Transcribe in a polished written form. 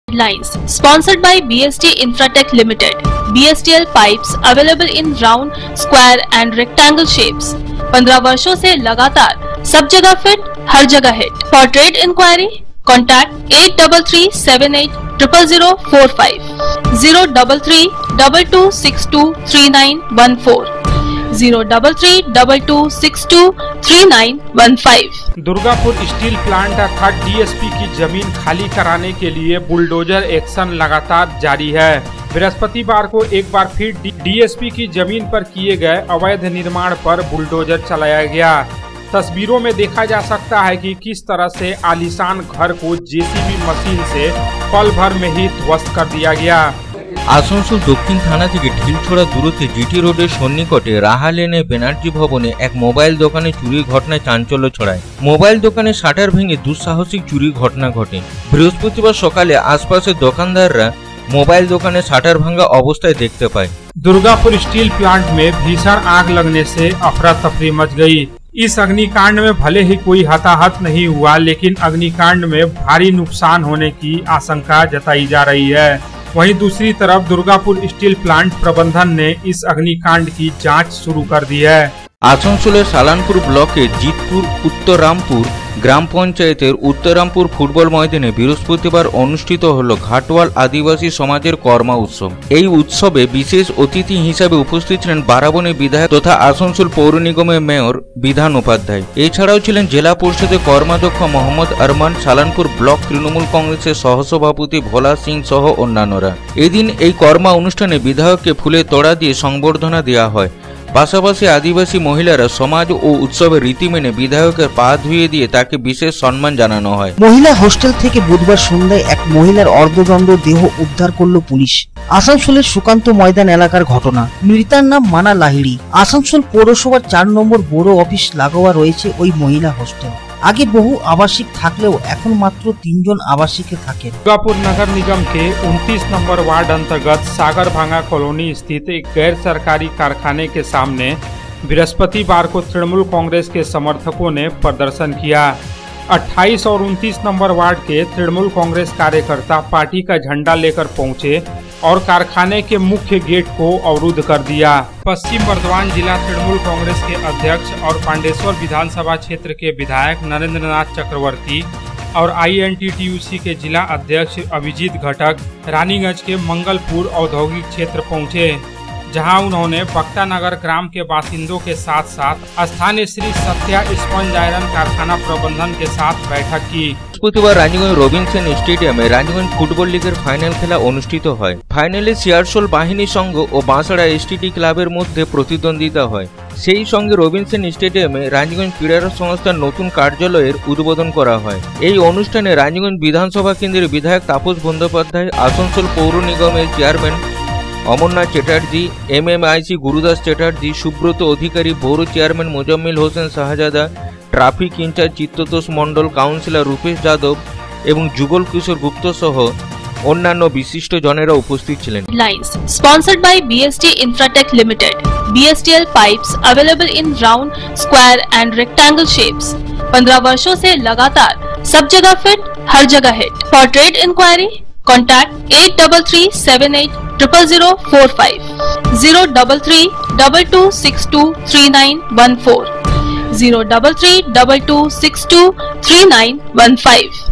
Lines sponsored by BST Infratech Limited. BSTL pipes available in round, square and rectangle shapes. 15 वर्षों से लगातार सब जगह फिट, हर जगह hit. For trade inquiry, contact 8378000045, 03322623914, 03322623915। Durgapur steel plant अर्थात डीएसपी की जमीन खाली कराने के लिए बुलडोजर एक्शन लगातार जारी है। बृहस्पतिवार को एक बार फिर डीएसपी की जमीन पर किए गए अवैध निर्माण पर बुलडोजर चलाया गया। तस्वीरों में देखा जा सकता है कि किस तरह से आलीशान घर को जेसीबी मशीन से पल भर में ही ध्वस्त कर दिया गया। आसनसोल दक्षिण थाना থেকে ঢিলছড়া দূরত্বে জিটি রোডের সন্নিকটে রাহা লেনে ব্যানার্জি ভবনে এক মোবাইল দোকানে চুরির ঘটনায় চাঞ্চল্য ছড়ায়। মোবাইল দোকানে শাটার ভেঙে দুঃসাহসিক চুরির ঘটনা ঘটে। বৃহস্পতিবার সকালে আশপাশের দোকানদাররা मोबाइल दुकाने शटर भंगा अवस्था देखते पाए। दुर्गापुर स्टील प्लांट में भीषण आग लगने से अफरा तफरी मच गई। इस अग्निकांड में भले ही कोई हताहत नहीं हुआ, लेकिन अग्निकांड में भारी नुकसान होने की आशंका जताई जा रही है। वहीं दूसरी तरफ दुर्गापुर स्टील प्लांट प्रबंधन ने इस अग्निकांड की जांच शुरू कर दी है। आसनसोलेर सालानपुर ब्लॉके जीतपुर उत्तररामपुर ग्राम पंचायतेर उत्तररामपुर फुटबल मैदाने बृहस्पतिवार अनुष्ठित हलो घाटवाल आदिवासी समाजेर कर्मा उत्सव। এই उत्सवे विशेष अतिथि हिसाবে उपस्थित ছিলেন বারাবণী বিধায়ক তথা আসানসোল পৌর নিগমের মেয়র বিধান উপাধ্যায়। এছাড়াও ছিলেন জেলা পরিষদের কর্মাধ্যক্ষ মোহাম্মদ আরমান, সালানপুর ব্লক তৃণমূল কংগ্রেসের সহসভাপতি ভোলা সিং সহ অন্যান্যরা। এদিন এই কর্মা অনুষ্ঠানে বিধায়ককে ফুলের তোড়া দিয়ে সংবর্ধনা দেওয়া হয়। পাশাপাশি আদিবাসী মহিলারা সমাজ ও উৎসবের রীতি মেনে বিধায়কের পা ধুয়ে দিয়ে তাকে বিশেষ সম্মান জানানো হয়। মহিলা হোস্টেল থেকে বুধবার সন্ধ্যায় এক মহিলার অর্ধদণ্ড দেহ উদ্ধার করল পুলিশ। আসানসোলের সুকান্ত ময়দান এলাকার ঘটনা। মৃতার নাম মানা লাহিড়ী। আসানসোল পৌরসভার 4 নম্বর বড় অফিস লাগোয়া রয়েছে ওই মহিলা হোস্টেল। आगे बहु आवासिक থাকলেও এখন মাত্র 3 জন आवासिक থাকেন। दुर्गापुर नगर निगम के 29 नंबर वार्ड अंतर्गत सागर भांगा कॉलोनी स्थित एक गैर सरकारी कारखाने के सामने बृहस्पतिवार को तृणमूल कांग्रेस के समर्थकों ने प्रदर्शन किया। 28 और 29 नंबर वार्ड के तृणमूल कांग्रेस कार्यकर्ता पार्टी का झंडा लेकर पहुंचे और कारखाने के मुख्य गेट को अवरुद्ध कर दिया। पश्चिम बर्धमान जिला तृणमूल कांग्रेस के अध्यक्ष और पांडेश्वर विधानसभा क्षेत्र के विधायक नरेंद्रनाथ चक्रवर्ती और INTTUC के जिला अध्यक्ष अभिजीत घटक रानीगंज के मंगलपुर औद्योगिक क्षेत्र पहुंचे, जहां उन्होंने बक्ता नगर ग्राम के बासिंदों के साथ साथ स्थानीय श्री सत्या स्पंज आयरन कारखाना प्रबंधन के साथ बैठक की। বৃহস্পতিবার রানীগঞ্জ রবিনসন স্টেডিয়ামে রানীগঞ্জ ফুটবল লিগের ফাইনাল খেলা অনুষ্ঠিত হয়। ফাইনালে সিয়ারশোল বাহিনী সংঘ ও বাঁশড়া STT ক্লাবের মধ্যে প্রতিদ্বন্দ্বিতা হয়। সেই সঙ্গে রবিনসন স্টেডিয়ামে রানীগঞ্জ ক্রীড়া সংস্থার নতুন কার্যালয়ের উদ্বোধন করা হয়। এই অনুষ্ঠানে রানীগঞ্জ বিধানসভা কেন্দ্রের বিধায়ক তাপস বন্দ্যোপাধ্যায়, আসানসোল পৌর নিগমের চেয়ারম্যান অমরনাথ চ্যাটার্জি, MMIC গুরুদাস চ্যাটার্জি, সুব্রত অধিকারী, পৌর chairman Mozammel Hossain Shahzada, traffic in charge Chittatosh Mondal, councillor Rupesh Yadav এবং যুগল কিশোর গুপ্ত সহ অন্যান্য বিশিষ্ট জনেরা উপস্থিত ছিলেন। Lines sponsored by BST Infratech Limited. BSTL pipes available in round, square and rectangle shapes. 15 वर्षों से लगातार सब जगह फिट, हर जगह hit. For trade inquiry, contact 8378000045, 03322623914, 03322623915।